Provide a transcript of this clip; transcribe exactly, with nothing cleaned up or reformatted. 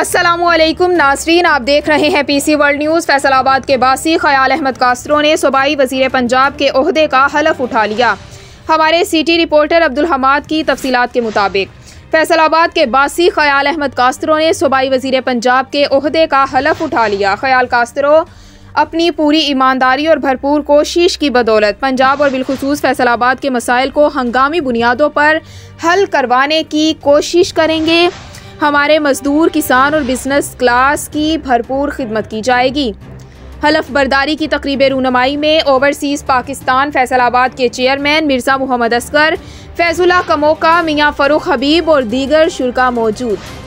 अस्सलामुअलैकुम नाज़रीन, आप देख रहे हैं पीसी वर्ल्ड न्यूज़। फैसलाबाद के बासी ख्याल अहमद कास्त्रो ने सूबाई वज़ीर पंजाब के ओहदे का हलफ उठा लिया। हमारे सिटी रिपोर्टर अब्दुल हमाद की तफसीलात के मुताबिक फैसलाबाद के बासी ख्याल अहमद कास्त्रो ने सूबाई वज़ीर पंजाब के ओहदे का हलफ उठा लिया। ख्याल कास्त्रो अपनी पूरी ईमानदारी और भरपूर कोशिश की बदौलत पंजाब और बिलखुसूस फैसलाबाद के मसाइल को हंगामी बुनियादों पर हल करवाने की कोशिश करेंगे। हमारे मजदूर, किसान और बिजनेस क्लास की भरपूर खिदमत की जाएगी। हलफ बर्दारी की तकरीब रूनमाई में ओवरसीज़ पाकिस्तान फैसलाबाद के चेयरमैन मिर्ज़ा मोहम्मद असगर, फैजुल्लाह कमोका, मियाँ फ़रूख हबीब और दीगर शुरका मौजूद।